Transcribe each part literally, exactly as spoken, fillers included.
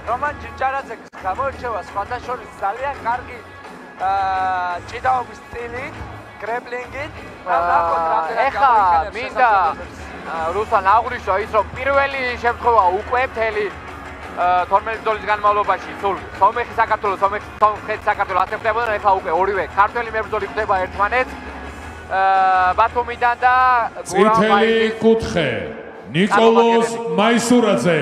რომან ჯინჯარაძეს გამოირჩევა სხვათა შორის ძალიან კარგი ჭიდაობის სტილით, გრეპლინგით. ეხა მინდა რუსან აღვნიშნო ის, რომ პირველი შემთხვევა უკვე მთელი თორმეტი ბრძოლის განმავლობაში სულ სომეხი საქართველო, სომხეთი საქართველო ასე ხდებოდა, ეხლა უკვე ორივე ქართველი მებრძოლი ხდება ერთმანეთს. ბათუმიდან და წითელი კუთხე ნიკოლოზ მაისურაძე.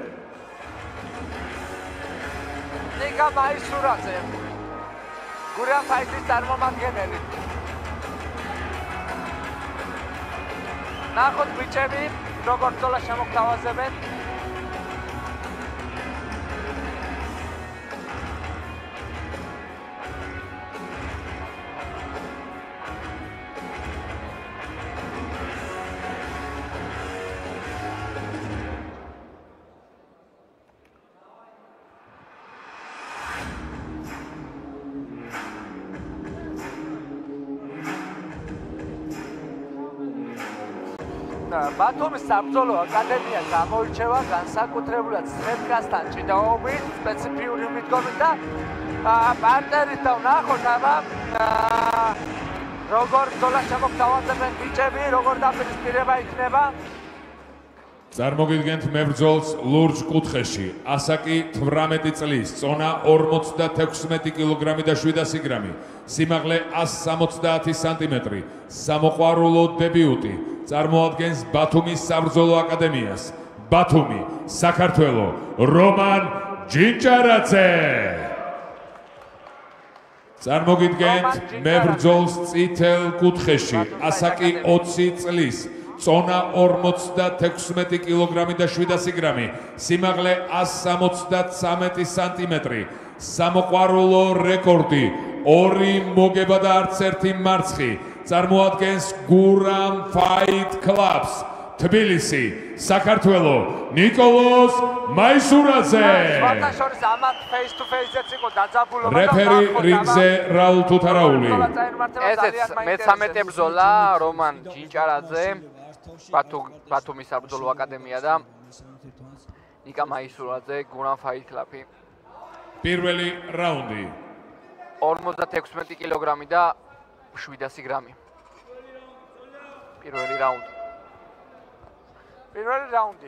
ნიკა მაისურაძე. გურამ ფაიტის წარმომადგენელი. ნახოთ ბიჭები, როგორ ბრძოლა შემოგთავაზებენ. ბათუმის საბრძოლო აკადემია გამოირჩევა განსაკუთრებულად სრებკასთან ჭიდაობით, სპეციფიური მიდგომით და პარტნერით და ვნახოთ აბა როგორ ბრძოლა შემოგთავაზებენ ბიჭები, როგორ დაპირისპირება იქნება. წარმოგიდგენთ მებრძოლს ლურჯ კუთხეში, ასაკი თვრამეტი წლის, წონა ორმოცდათექვსმეტი კილოგრამი და შვიდასი გრამი, სიმაღლე ასი სამოცდაათი სანტიმეტრი, სამოყვარულო დებიუტი. წარმოადგენს ბათუმის საბრძოლო აკადემიას. ბათუმი, საქართველო, რომან ჯინჯარაძე. წარმოგიდგენთ მებრძოლს წითელ კუთხეში, ასაკი ოცი წლის, წონა ორმოცდათექვსმეტი კილოგრამი და შვიდასი გრამი, სიმაღლე ასი სამოცდათრამეტი სანტიმეტრი, სამოყვარულო რეკორდი, ორი მოგება და არც ერთი მარცხი. წარმოადგენს გურამ ფაით კლუბს თბილისი, საქართველო, ნიკოლოზ მაისურაძე. სხვათა შორის ამათ face to face-იც იყო დაძაბულობა და რეფერი რინგზე რაულ თუთარაული. ესეც მეცამეტე ბრძოლა რომან ჯინჯარაძე, ბათუმის საბრძოლო აკადემია და ნიკა მაისურაძე, გურამ ფაით კლუბი. პირველი რაუნდი. ორმოცდათექვსმეტი კილოგრამი და შვიდასი გრამი. პირველი რაუნდი. პირველი რაუნდი.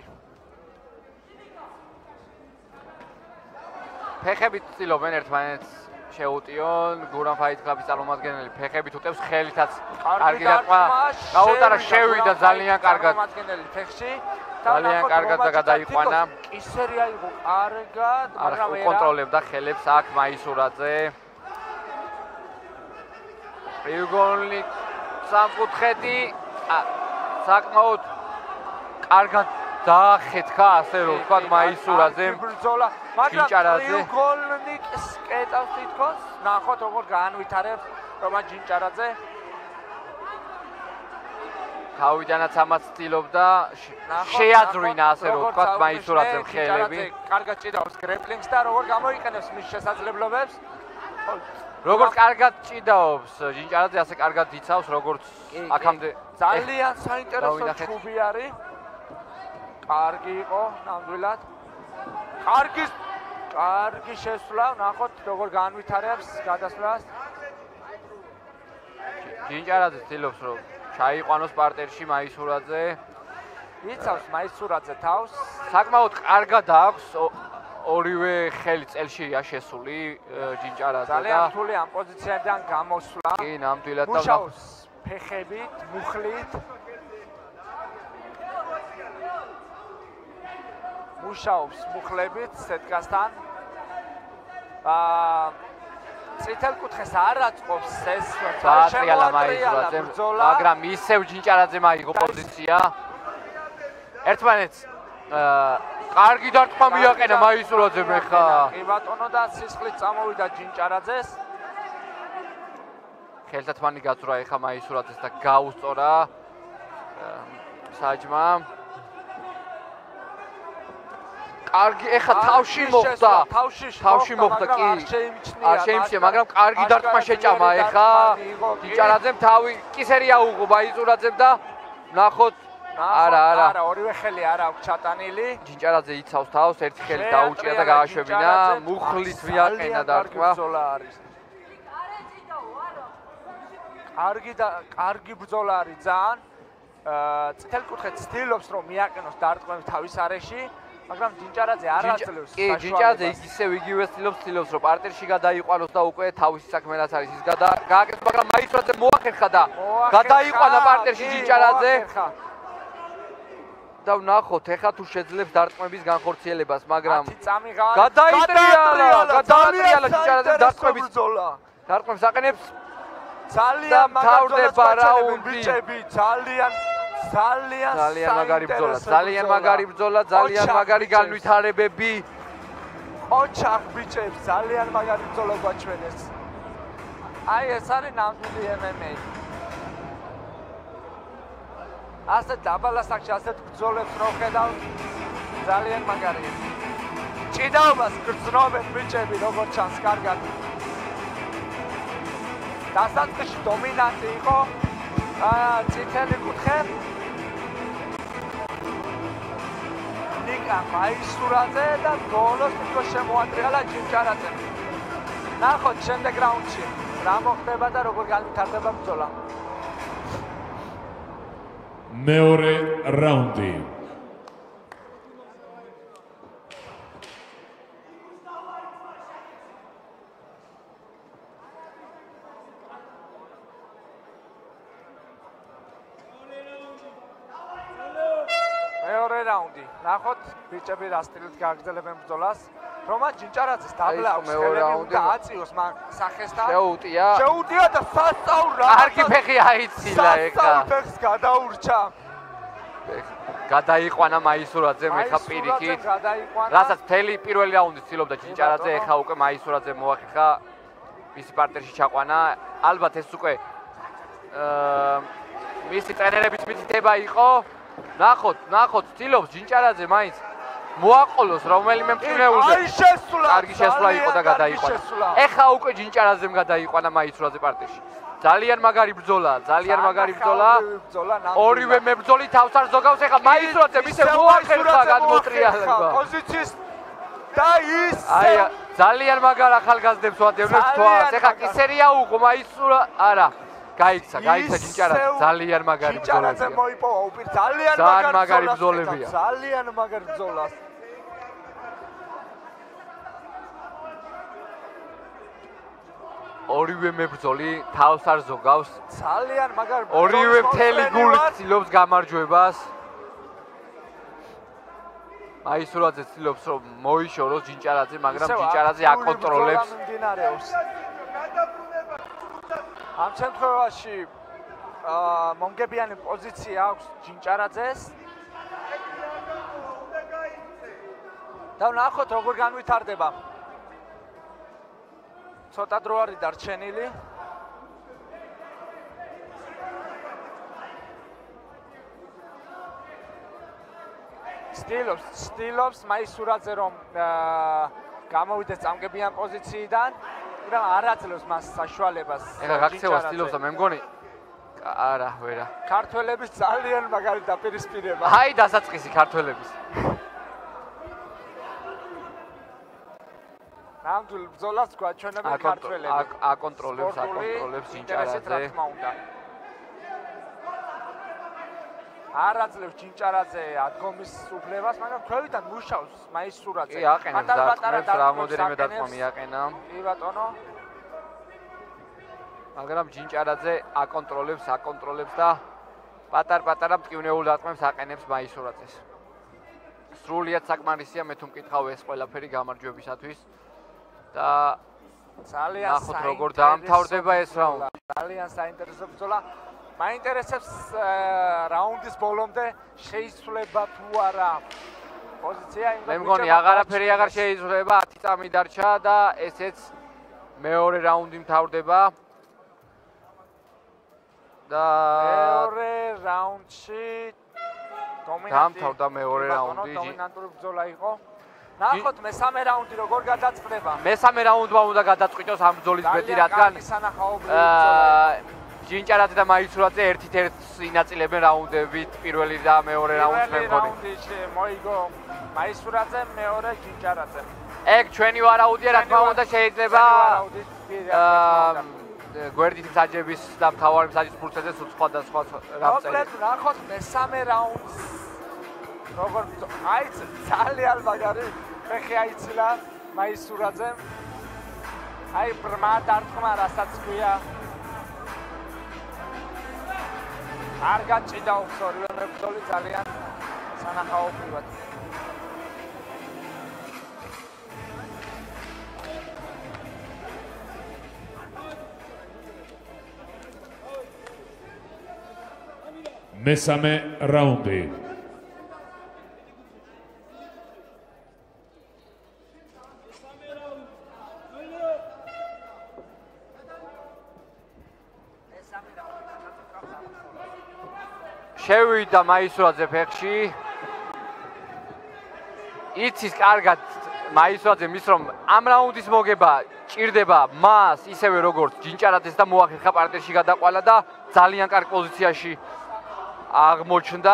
ფეხებით ცდილობენ ერთმანეთს შეუტიონ, გურამ ფაით კლუბის წარმომადგენელი ფეხებით უტევს, ხელითაც კარგი დარტყმა გაუტარა, შევიდა ძალიან კარგად. წარმომადგენელი ფეხში. ძალიან კარგად და გადაიყვანა. კისერი აიღო კარგად, მაგრამ უკონტროლებდა ხელებს აქ მაისურაძე. პირველი სამკუთხედი საკმაოდ კარგად დაახეთქა, ასე რომ ვთქვათ, მაისურაძემ ჯინჯარაძე. პრიუგოლნიკს კეტავს თითქოს, ნახოთ როგორ გაანვითარებს რომან ჯინჯარაძე. თავიდანაც ამას ცდილობდა შეაძვინა, ასე რომ ვთქვათ, მაისურაძემ ხელები. კარგად ჭიდავს გრეპლინგს და როგორ გამოიყენებს მის შესაძლებლობებს. როგორც კარგად ჭიდაობს ჯინჯარაძე, ასე კარგად იცავს, როგორც აქამდე ძალიან საინტერესო ჩუბი არის. კარგი იყო ნამდვილად. კარგი კარგი შესვლა, ნახოთ როგორ განვითარებს გადასვლას. ჯინჯარაძე ცდილობს, რომ ჩაიყვანოს პარტერში მაისურაძე. იცავს მაისურაძე თავს. საკმაოდ კარგად აქვს ორივე ხელი წელშია შესული ჯინჯარაძე და ძალიან რთული ამ პოზიციიდან გამოსვლა. კი, ნამდვილად და მუშაობს ფეხებით, მუხლით. მუშაობს მუხლებით სეტკასთან. აა წითელ კუთხეს არ აწყობს ეს შეატრიალა მაისურაძემ, მაგრამ ისევ ჯინჯარაძემ აიღო პოზიცია. ერთმანეთს კარგი დარტყმა მიაყენა მაისურაძემ ხა. კი ბატონო და სისხლით წამოვიდა ჯინჯარაძეს. ხელთათმანი გაწვრა ეხა მაისურაძეს და გაუსწორა საჯმა. კარგი ეხა თავში მოხდა. თავში მოხდა კი. არ შეიმჩნია, მაგრამ კარგი დარტყმა შეჭამა ეხა ჯინჯარაძემ, თავი კისერი აუღო მაისურაძემ და ნახოთ არა, არა. არა, ორივე ხელი არ აქვს ჩატანილი. ჯინჭარაძე იცავს თავს, ერთი ხელი დაუჭირა და გააშვებინა, მუხლით მიაყენა დარტყმა. ბრძოლა არის. კარგი და კარგი ბრძოლა არის ძალიან. წითელი კუთხე ცდილობს რომ მიაყენოს დარტყმებს თავის არეში, მაგრამ ჯინჭარაძე არ აძლევს. კი, ჯინჭარაძე ისევ იგივე ცდილობს, ცდილობს რომ პარტერში გადაიყვანოს და უკვე თავისი საქმე რაც არის ის გააკეთოს, მაგრამ მაისურაძე მოახერხა და გადაიყვანა პარტერში ჯინჭარაძე. და ვნახოთ, ეხლა თუ შეძლებს დარტყმების განხორციელებას, მაგრამ გადაიტრიალა, გადაიტრიალა ჯინჭარაძე დარტყმების ბრძოლა. დარტყმებს აყენებს ძალიან მთავრდება რაუნდი. ბიჭები, ძალიან ძალიან ძალიან მაგარი ბრძოლა, ძალიან მაგარი ბრძოლა, ძალიან მაგარი განვითარებები. ოჩახ ბიჭებს, ძალიან მაგარი ბრძოლა გვაჩვენეს. აი ეს არის ნამდვილი ემ ემ ეი. ასეთ დაბალ ასაკში ასეთ ბრძოლებს რო ხედავ, ძალიან მაგარია. ჭიდაობას გრძნობენ ბიჭები, როგორც ჩანს კარგად. დასაწყისში დომინანტი იყო წითელი კუთხე. ნიკა მაისურაძე და ბოლოს თვითონ შემოატრიალა ჯინჭარაძე. ნახოთ შემდეგ რაუნდში რა მოხდება და როგორ განვითარდება ბრძოლა. მეორე რაუნდი. მეორე რაუნდი. ნახოთ ბიჭები რა სტილით გააგრძელებენ ბრძოლას. რომან ჯინჭარაძეს დაბლა აქვს ხელები და აწიოს მაგ სახესთან. შეუტია. შეუტია და სასწავრა. კარგი ფეხი აიცილა ეხა. სასწავრ ფეხს გადაურჩა. გადაიყვანა მაისურაძე მეხა პირიქით. რასაც მთელი პირველი რაუნდი ცდილობდა ჯინჭარაძე, ეხა უკვე მაისურაძე მოახერხა მისი პარტერში ჩაყვანა. ალბათ ეს უკვე აა მისი ტრენერების მითითება იყო. ნახოთ, ნახოთ, ცდილობს ჯინჭარაძე მაინც მოაყოლოს რომელიმე მწვრთნელზე. აი შესულა. კარგი შესულა იყო და გადაიყვანა. ეხა უკვე ჯინჭარაძემ გადაიყვანა მაისურაძე პარტიაში. ძალიან მაგარი ბრძოლა, ძალიან მაგარი ბრძოლა. ორივე მებრძოლი თავს არ ზოგავს, ეხა მაისურაძემ ისე მოახერხა გადმოტრიალება. პოზიციის და ის აი ძალიან მაგარ ახალგაზრდებს ვადევნებს თვალს. ეხა კისერია უყო მაისურა, არა. გაიქცა, გაიქცა ჯინჭარაძე, ძალიან მაგარი ბრძოლებია. ჯინჭარაძე მოიპოვა უპირ, ძალიან მაგარი ბრძოლებია. ძალიან მაგარი ბრძოლა. ორივე მებრძოლი თავს არ ზოგავს. ძალიან მაგარი ბრძოლა. ორივე მთელი გულით ცდილობს გამარჯვებას. მაისურაძე ცდილობს რომ მოიშოროს ჯინჭარაძე, მაგრამ ჯინჭარაძე აკონტროლებს. ამ შემთხვევაში აა მომგებიანი პოზიცია აქვს ჯინჭარაძეს. და ნახოთ როგორ განვითარდება. ცოტა დრო არის დარჩენილი. სტილობს, სტილობს მაისურაძე რომ აა გამოვიდეს წამგებიან პოზიციიდან. მაგრამ არ აძლევს მას საშუალებას. ეხლა გაქცევა სტილობს და მე მგონი არა, ვერა. ქართველების ძალიან მაგარი დაპირისპირება. აი დასაწყისი ქართველების. ნამდვილ ბრძოლას გვაჩვენებენ ქართველები. აკონტროლებს, აკონტროლებს ჯინჭარაძე. არ აძლევს ჯინჭარაძე ადგომის უფლებას, მაგრამ ქვევიდან მუშავს მაისურაძე. კი, აყენებს დარტყმებს, რამოდენიმე დარტყმა მიაყენა. კი ბატონო. მაგრამ ჯინჭარაძე აკონტროლებს, აკონტროლებს და პატარ-პატარა მტკივნეულ დარტყმებს აყენებს მაისურაძეს. სრულიად საკმარისია მე თუ მკითხავ ეს ყველაფერი გამარჯვებისათვის და ძალიან ნახოთ როგორ დაამთავრდება ეს რაუნდი. ძალიან საინტერესო ბრძოლა. მაინტერესებს რაუნდის ბოლომდე შეიცვლება თუ არა პოზიცია. მე მგონი აღარაფერი აღარ შეიცვლება, ათი წამი დარჩა და ესეც მეორე რაუნდი მთავრდება. და მეორე რაუნდში დომინანტი დამთავრდა მეორე რაუნდი. დომინანტური ბრძოლა იყო. ნახოთ მესამე რაუნდი როგორ გადაწყდება. მესამე რაუნდმა უნდა გადაწყვიტოს ამ ბრძოლის ბედი, რადგან ჯინჭარაძე და მაისურაძე ერთით-ერთს ინაწილებენ რაუნდებით პირველი და მეორე რაუნდს მე მგონი. რაუნდში მოიგო მაისურაძე, მეორე ჯინჭარაძე. ეგ ჩვენი ვარაუდია, რა თქმა უნდა, შეიძლება გვერდით მსაჯების და მთავარი მსაჯის ფურცლებზე სხვადასხვა რა წერია. მოკლედ ნახოთ მესამე რაუნდს. როგორ აი ძალიან მაგარი ფეხი აიცილა მაისურაძემ. აი ბრმა დარტყმა, რასაც ქვია. არ გაჭიდა ორივე მებრძოლი ძალიან სანახაობრივად. მესამე რაუნდი. შევიდა მაისურაძე ფეხში. იცის კარგად მაისურაძე მის რომ ამ რაუნდის მოგება ჭირდება მას ისევე როგორც ჯინჭარაძეს და მოახერხა პარტერში გადაყვალა და ძალიან კარგ პოზიციაში აღმოჩნდა.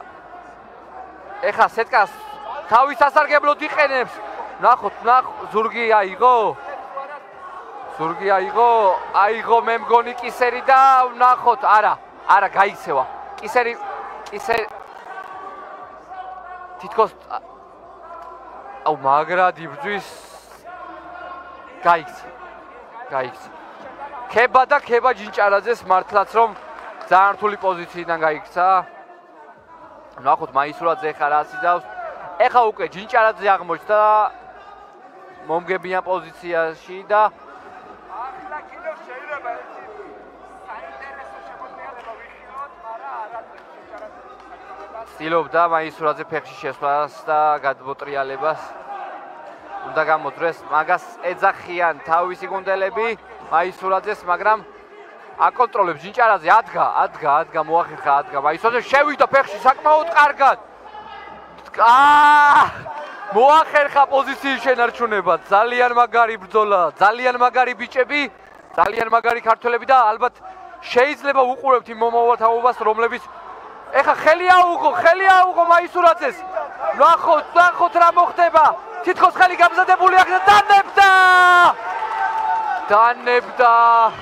ეხლა სეტკას თავის სასარგებლოდ იყენებს. ნახოთ, ნახოთ, ზურგი აიღო. ზურგი აიღო, აიღო მე მგონი კისერი და ნახოთ, არა, არა გაიქცევა. კისერი კისერი თითქოს აუ მაგრად იბრძვის გაიქცა გაიქცა ქება და ქება ჯინჭარაძეს მართლაც რომ ძალიან რთული პოზიციიდან გაიქცა. ნახოთ მაისურაძე ხა რა სიძავს. ეხა უკვე ჯინჭარაძე აღმოჩნდა მომგებიან პოზიციაში და ახლა კიდევ შეიძლება ერთი საინტერესო შემოქმედება ვიხილოთ, მაგრამ არა ჯინჭარაძეს. ცდილობდა მაისურაძე ფეხში შესვლას და გადმოტრიალებას. უნდა გამოძრეს, მაგას ეძახიან თავისი გუნდელები მაისურაძეს, მაგრამ აკონტროლებს ჯინჭარაძე, ადგა, ადგა, ადგა, მოახერხა, ადგა. მაისურაძე შევიდა ფეხში საკმაოდ კარგად. აა! მოახერხა პოზიციის შენარჩუნება. ძალიან მაგარი ბრძოლა, ძალიან მაგარი ბიჭები, ძალიან მაგარი ქართველები და ალბათ შეიძლება უყურებთ იმ მომავალთაობას, რომლებიც ეხა ხელი აუღო, ხელი აუღო მაისურაძეს. ნახოთ, ნახოთ რა მოხდება. თითქოს ხელი გამზადებული აქვს და დანებდა! დანებდა!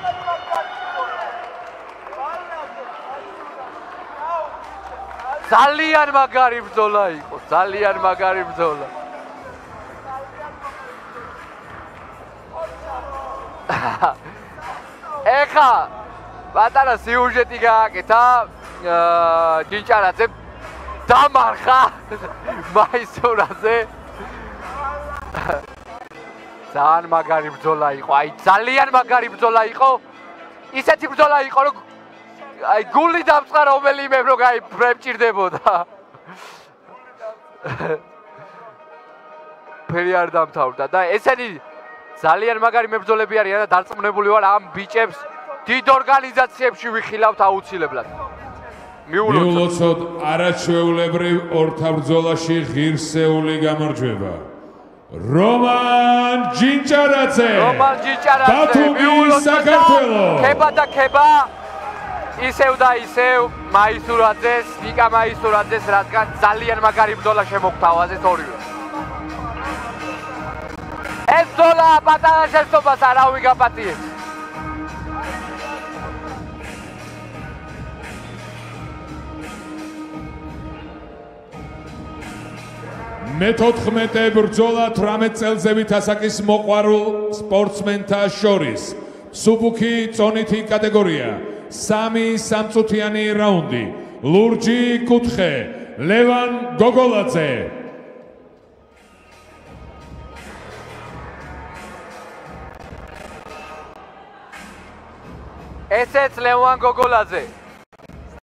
ძალიან მაგარი ბრძოლა იყო, ძალიან მაგარი ბრძოლა. ეხა პატარა სიუჟეტი გააკეთა. ჯინჭარაძემ დამარხა მაისურაძე. ძალიან მაგარი ბრძოლა იყო, აი ძალიან მაგარი ბრძოლა იყო. ისეთი ბრძოლა იყო, რომ აი გული დამწყა რომელიმე რო აი ბრემჭირდებოდა. ფერი არ დამთავრდა და ესენი ძალიან მაგარი მებრძოლები არიან და დარწმუნებული ვარ ამ ბიჭებს დიდ ორგანიზაციებში ვიხილავთ აუცილებლად. მიულოცოთ არაჩვეულებრივ ორთაბრძოლაში ღირსეული გამარჯვება. რომან ჯინჭარაძე. რომან ჯინჭარაძე. ბათუმის საქართველო. ქება და ქება. ისევ და ისევ მაისურაძეს, ნიკა მაისურაძეს, რადგან ძალიან მაგარი ბრძოლა შემოგთავაზეს ორივე. ეს ბრძოლა პატარა შეცდომას არავინ გაპატიებს. მეთოთხმეტე ბრძოლა თვრამეტ წელზევით ასაკის მოყვარულ სპორტსმენთა შორის. სუბუქი წონითი კატეგორია. სამი სამწუთიანი რაუნდი. ლურჯი კუთხე. ლევან გოგოლაძე. ესეც ლევან გოგოლაძე.